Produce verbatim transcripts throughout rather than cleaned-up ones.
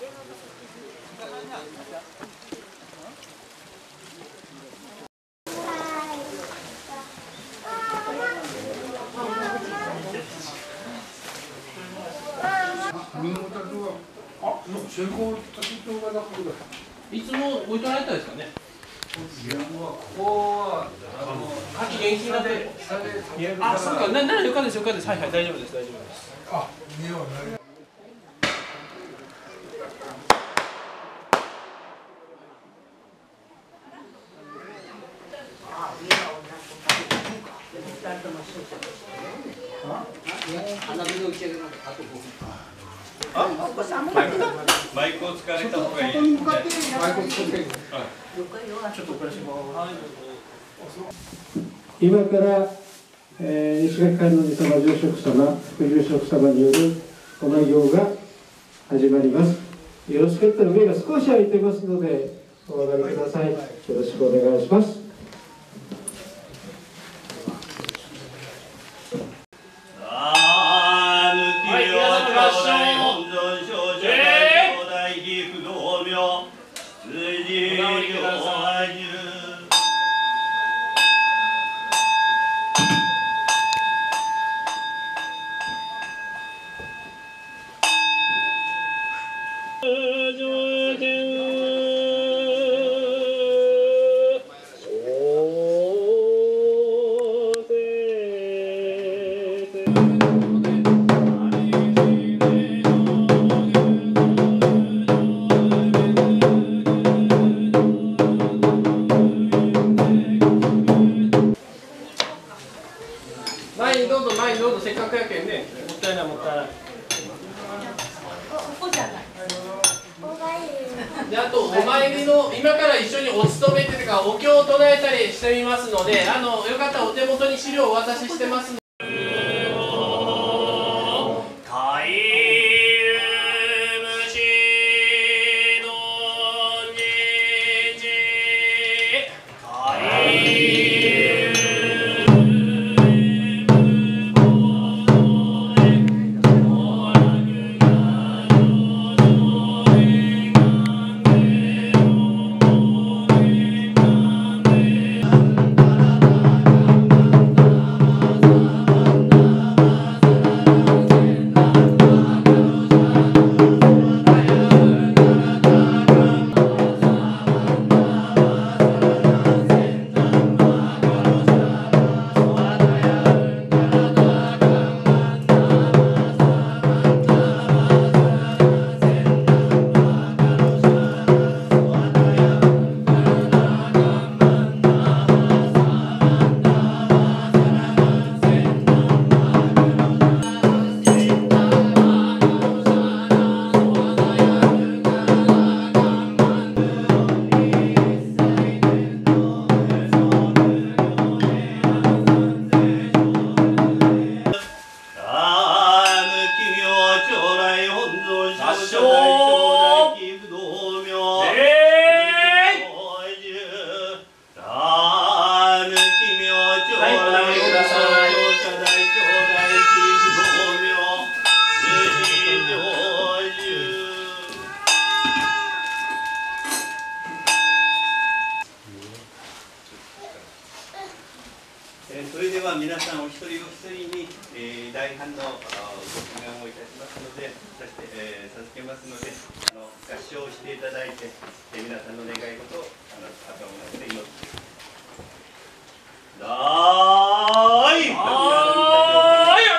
いつも置いとられたんですかね。ここは夏季元気になって。あ、そうか、な、ならよかですよかです。はいはい、大丈夫です大丈夫です。あ、見ようね。 マイクを使われた方がいい。マイクを使って。ちょっとお願いします。 今から、えー、西垣観音様、住職様、副住職様によるお内容が始まります。よろしかったら上が少し空いてますのでお上がりください。よろしくお願いします。 前にどうぞ前にどうぞ、せっかくやけんね。もったいないもったいない。 ここじゃない。 で、あとお参りの今から一緒にお勤めというかお経を唱えたりしてみますので、あのよかったらお手元に資料をお渡ししてますので。 それでは皆さんお一人お一人に、えー、大半のご祈願をいたしますので、そして、えー、授けますので、あの合唱していただいて、えー、皆さんの願い事をあの頭をなって祈ってだーい。あーい。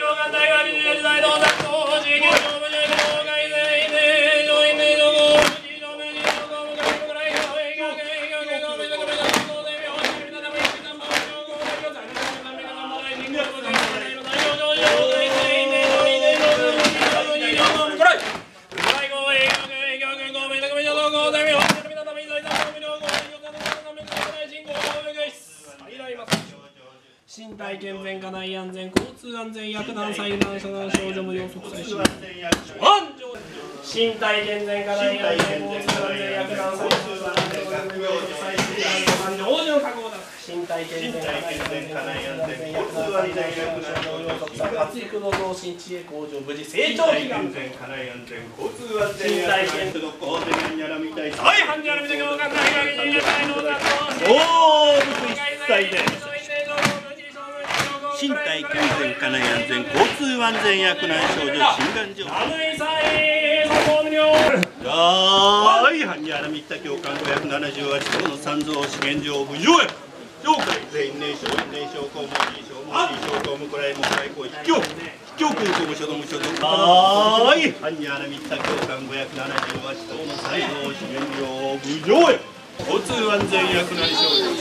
身体健全、家内安全、交通安全、薬難、災難、遮断、症状無料、即災、身体健全、家内安全、交通安全、薬難、災難、症状無料、即災、身体安全、往生覚悟だ。 身体健全、 身体健全、家内安全、交通安全、役内症状、 発育の増進、知恵向上、無事成身長期間。 体健全、家内安全、交通安全、役内所属、法で何やらみたい。はい、 犯人あるみたいな、わかんない、 おー、僕一切で。身体健全、家内安全、交通安全、役内症状、心眼状。はい、犯人あらみった教官ごひゃくななじゅうはち号の三蔵資源上部上へ。上海全員年少、年少公務員証、文字証、公務こらいもこらい行為、卑怯、卑怯空公務所の無所属。はい、犯人あらみった教官ごひゃくななじゅうはち号の三蔵資源上部上へ。交通安全役内症状、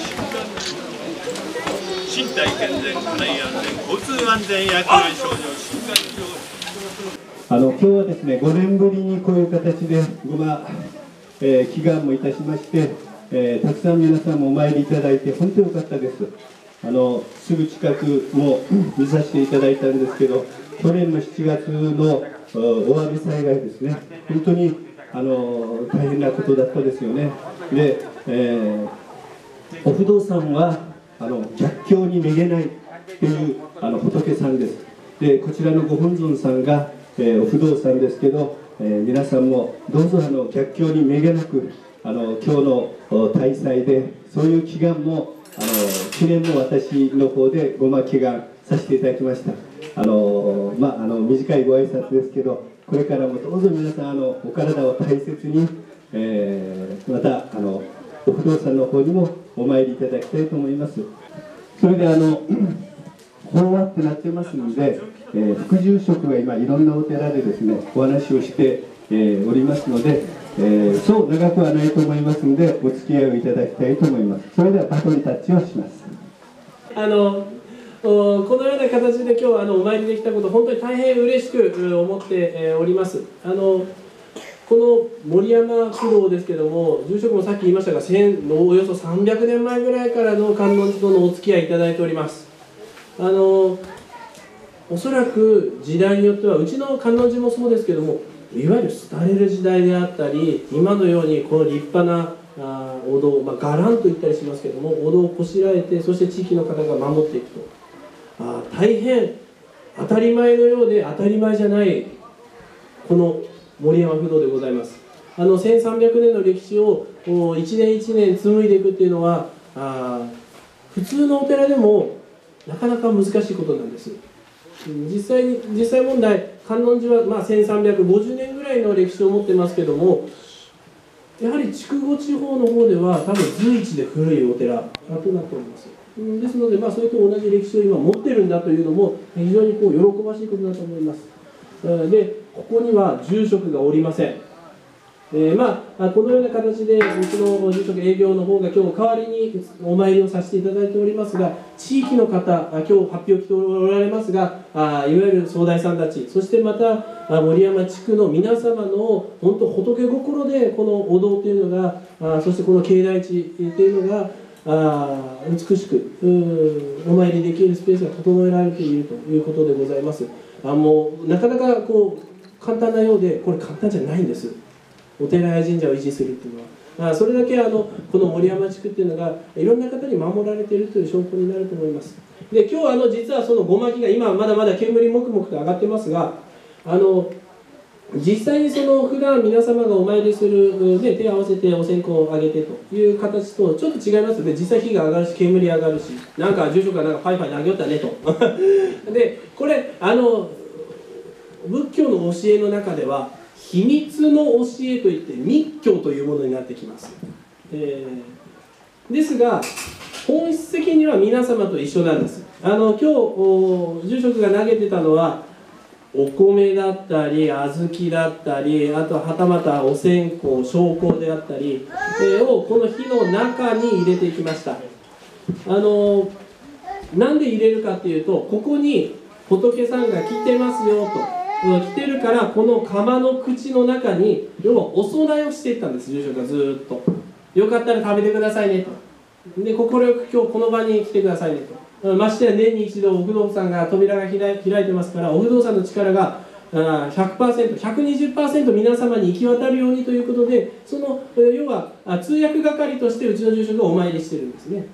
身体健全、家内安全、交通安全役内症状、心眼上へ。 あの今日はですね、ごねんぶりにこういう形でごま、えー、祈願もいたしまして、えー、たくさん皆さんもお参りいただいて本当に良かったです。あのすぐ近くも見させていただいたんですけど、去年のしちがつの大雨災害ですね、本当にあの大変なことだったですよね。で、えー、お不動産はあの逆境にめげないというあの仏さんです。でこちらのご本尊さんが、えー、お不動産ですけど、えー、皆さんもどうぞあの逆境にめげなく、あの今日の大祭でそういう祈願もあの記念も私の方でごま祈願させていただきました。あの、まあ、あの短いご挨拶ですけど、これからもどうぞ皆さんあのお体を大切に、えー、またあのお不動産の方にもお参りいただきたいと思います。それであの法話ってなってますので、えー、副住職が今いろんなお寺でですねお話をして、えー、おりますので、えー、そう長くはないと思いますのでお付き合いをいただきたいと思います。それではバトンタッチをします。 あのこのような形で今日あのお参りできたこと、本当に大変嬉しく思っております。あのこの森山不動ですけども、住職もさっき言いましたが、およそさんびゃくねんまえぐらいからの観音寺とのお付き合いいただいております。あのおそらく時代によっては、うちの観音寺もそうですけども、いわゆる廃れる時代であったり、今のようにこの立派なあお堂、まあ、伽藍と言ったりしますけども、お堂をこしらえて、そして地域の方が守っていくと、あ大変当たり前のようで当たり前じゃないこの森山不動でございます。あのせんさんびゃくねんの歴史を一年一年紡いでいくっていうのは、あ普通のお寺でもなかなか難しいことなんです。実際に実際問題、観音寺はまあせんさんびゃくごじゅうねんぐらいの歴史を持ってますけども、やはり筑後地方の方では多分随一で古いお寺となっております。ですので、まあ、それと同じ歴史を今持ってるんだというのも非常にこう喜ばしいことだと思います。で、ここには住職がおりません。えー、まあこのような形でうちの住職営業の方が今日代わりにお参りをさせていただいておりますが、地域の方、今日発表来ておられますが、あいわゆる総大さんたち、そしてまた森山地区の皆様の本当仏心でこのお堂というのが、あそしてこの境内地というのがあ美しくお参りできるスペースが整えられているということでございます。あもうなかなかこう簡単なようで、これ簡単じゃないんです。お寺や神社を維持するっていうのは、あそれだけあのこの森山地区っていうのがいろんな方に守られているという証拠になると思います。で今日あの実はそのごまきが今まだまだ煙もくもくと上がってますが、あの実際にその普段皆様がお参りする、ね、手を合わせてお線香をあげてという形とちょっと違いますので、実際火が上がるし煙上がるし、なんか住職がなんかパイパイ投げよったねとでこれあの仏教の教えの中では秘密の教えといって密教というものになってきます、えー、ですが本質的には皆様と一緒なんです。あの今日住職が投げてたのはお米だったり小豆だったり、あとはたまたお線香焼香であったり、えー、をこの火の中に入れていきました。あのなんで入れるかっていうと、ここに仏さんが来てますよと来てるから、この釜の口の中に要はお供えをしていったんです、住職がずーっと。よかったら食べてくださいねと。で、快く今日この場に来てくださいねと。ましてや年に一度お不動産が扉が開いてますから、お不動産の力が ひゃくパーセント、ひゃくにじゅっパーセント 皆様に行き渡るようにということで、その要は通訳係としてうちの住職がお参りしてるんですね。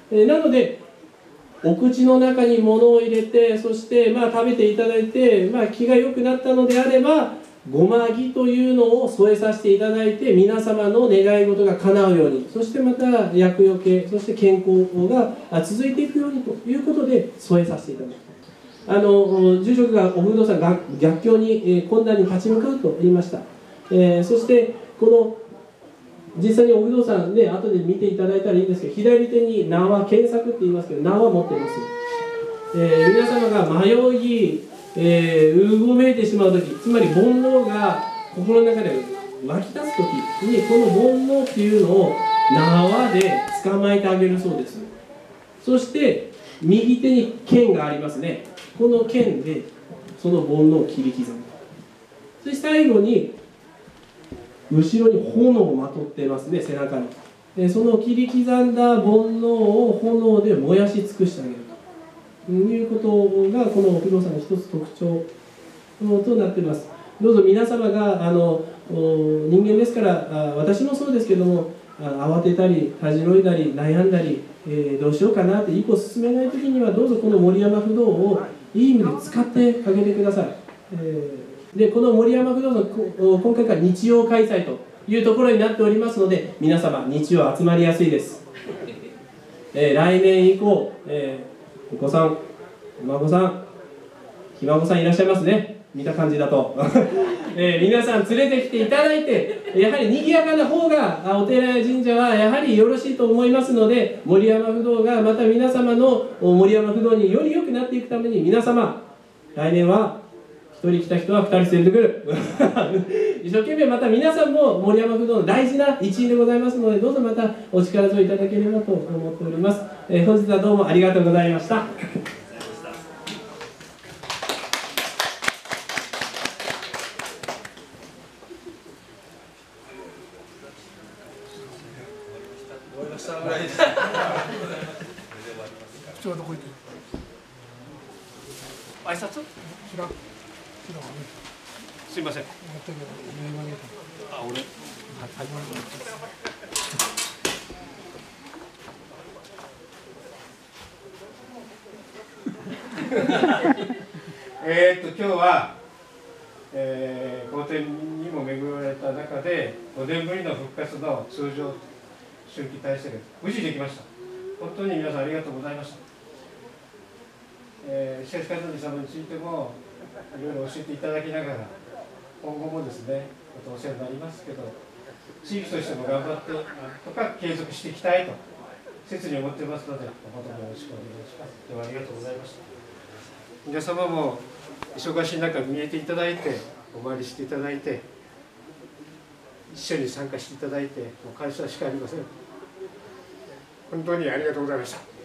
えー、なのでお口の中に物を入れて、そしてまあ食べていただいて、まあ、気が良くなったのであればごまぎというのを添えさせていただいて、皆様の願い事が叶うように、そしてまた厄除け、そして健康が続いていくようにということで添えさせていただきます。あの住職がお不動産が逆境に、えー、困難に立ち向かうと言いました。えー、そしてこの実際にお不動産ね、後で見ていただいたらいいんですけど、左手に縄、検索って言いますけど、縄を持っています。えー、皆様が迷い、えー、うごめいてしまうとき、つまり煩悩が心の中で湧き立つときに、この煩悩っていうのを縄で捕まえてあげるそうです。そして右手に剣がありますね。この剣でその煩悩を切り刻む。そして最後に後ろに炎をまとっていますね、背中に。でその切り刻んだ煩悩を炎で燃やし尽くしてあげるということが、この不動産の一つ特徴となっています。どうぞ皆様があの人間ですから、私もそうですけども、慌てたりたじろいだり悩んだり、えー、どうしようかなって一歩進めない時には、どうぞこの森山不動をいい意味で使ってあげてください。えーでこの森山不動産、今回から日曜開催というところになっておりますので、皆様日曜集まりやすいです。えー、来年以降、えー、お子さん、お孫さん、ひ孫さんいらっしゃいますね、見た感じだと、えー、皆さん連れてきていただいて、やはり賑やかな方がお寺や神社はやはりよろしいと思いますので、森山不動がまた皆様の森山不動により良くなっていくために、皆様来年はひとり来た人はふたり連れてくる一生懸命また皆さんも森山不動の大事な一員でございますので、どうぞまたお力添えいただければと思っております。えー、本日はどうもありがとうございました。 口はどこ行く？挨拶？知らん。すいません。あ、俺。はい。えっと今日は、えー、皇天にも恵まれた中でごねんぶりの復活の通常春季体制が無事できました。本当に皆さんありがとうございました。えー、しかし方様についてもいろいろ教えていただきながら、今後もですね、またお世話になりますけど、地域としても頑張ってなんとか継続していきたいと切に思ってますので、誠によろしくお願いします。今日はありがとうございました。皆様も忙しい中見えていただいて、お参りしていただいて、一緒に参加していただいて、もう感謝しかありません。本当にありがとうございました。